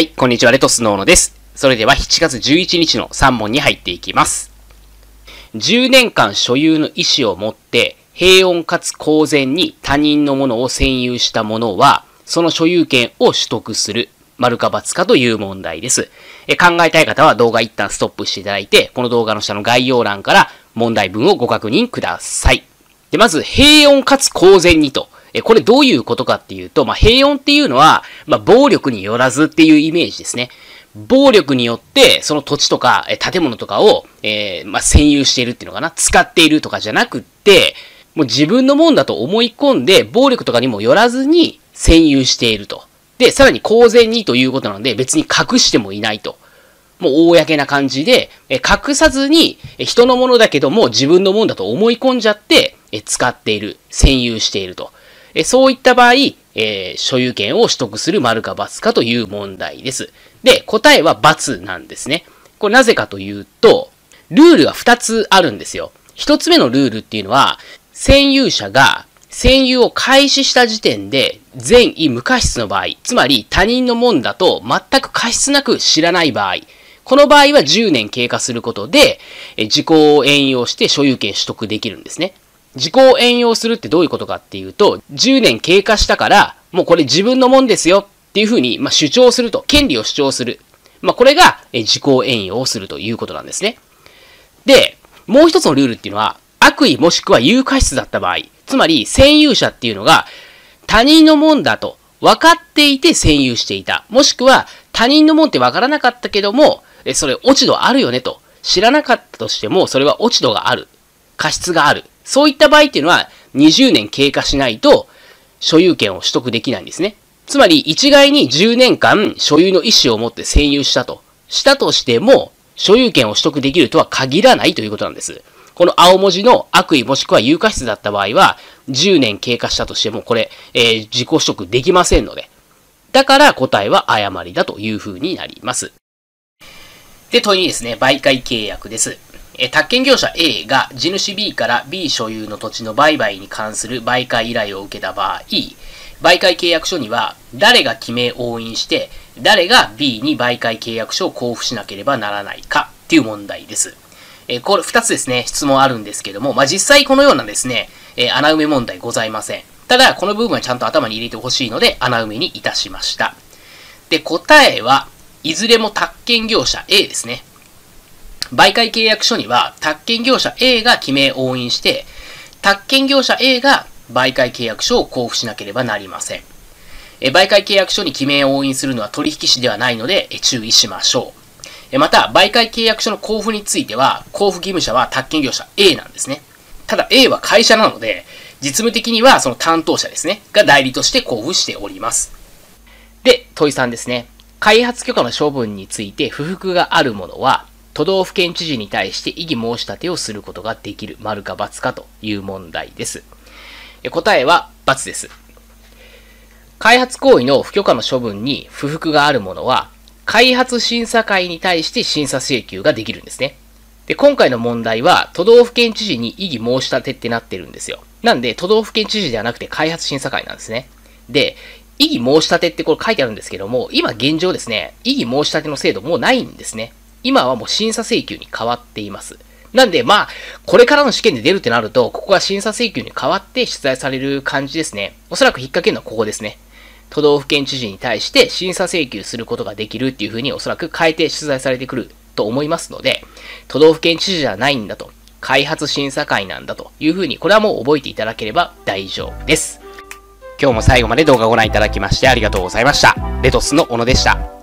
はい、こんにちは、レトスノーノです。それでは7月11日の3問に入っていきます。10年間所有の意思を持って、平穏かつ公然に他人のものを占有した者は、その所有権を取得する、丸か×かという問題です。考えたい方は動画一旦ストップしていただいて、この動画の下の概要欄から問題文をご確認ください。で、まず、平穏かつ公然にと。これどういうことかっていうと、平穏っていうのは、暴力によらずっていうイメージですね。暴力によって、その土地とか、建物とかを、占有しているっていうのかな。使っているとかじゃなくって、もう自分のもんだと思い込んで、暴力とかにもよらずに占有していると。で、さらに公然にということなので、別に隠してもいないと。もう公な感じで、隠さずに人のものだけども自分のもんだと思い込んじゃって、使っている、占有していると。そういった場合、所有権を取得する丸か×かという問題です。で、答えは×なんですね。これなぜかというと、ルールが2つあるんですよ。1つ目のルールっていうのは、占有者が占有を開始した時点で善意無過失の場合、つまり他人のもんだと全く過失なく知らない場合、この場合は10年経過することで、時効を援用して所有権取得できるんですね。時効を援用するってどういうことかっていうと、10年経過したから、もうこれ自分のもんですよっていうふうに、主張すると、権利を主張する。これが時効援用をするということなんですね。で、もう一つのルールっていうのは、悪意もしくは有過失だった場合、つまり占有者っていうのが他人のもんだと分かっていて占有していた。もしくは他人のもんって分からなかったけども、それ落ち度あるよねと。知らなかったとしても、それは落ち度がある。過失がある。そういった場合っていうのは、20年経過しないと、所有権を取得できないんですね。つまり、一概に10年間、所有の意思を持って占有したと。したとしても、所有権を取得できるとは限らないということなんです。この青文字の悪意もしくは有過失だった場合は、10年経過したとしても、これ、自己取得できませんので。だから答えは誤りだという風になります。で、問いにですね、媒介契約です。宅建業者 A が地主 B から B 所有の土地の売買に関する媒介依頼を受けた場合、媒介契約書には誰が記名押印して、誰が B に媒介契約書を交付しなければならないかっていう問題です。これ2つですね、質問あるんですけども、実際このようなですね、穴埋め問題ございません。ただ、この部分はちゃんと頭に入れてほしいので、穴埋めにいたしました。で、答えはいずれも宅建業者 A ですね。媒介契約書には、宅建業者 A が記名押印して、宅建業者 A が媒介契約書を交付しなければなりません。媒介契約書に記名押印するのは取引士ではないので、注意しましょう。また、媒介契約書の交付については、交付義務者は宅建業者 A なんですね。ただ A は会社なので、実務的にはその担当者ですね、が代理として交付しております。で、問い3ですね。開発許可の処分について不服がある者は、都道府県知事に対して異議申し立てをすることができる、丸か×かという問題です。答えは×です。開発行為の不許可の処分に不服がある者は、開発審査会に対して審査請求ができるんですね。で、今回の問題は、都道府県知事に異議申し立てってなってるんですよ。なんで、都道府県知事ではなくて開発審査会なんですね。で、異議申し立てってこれ書いてあるんですけども、今現状ですね、異議申し立ての制度もうないんですね。今はもう審査請求に変わっています。なんで、これからの試験で出るってなると、ここが審査請求に変わって出題される感じですね。おそらく引っ掛けるのはここですね。都道府県知事に対して審査請求することができるっていう風におそらく変えて出題されてくると思いますので、都道府県知事じゃないんだと、開発審査会なんだという風に、これはもう覚えていただければ大丈夫です。今日も最後まで動画をご覧いただきましてありがとうございました。レトスの小野でした。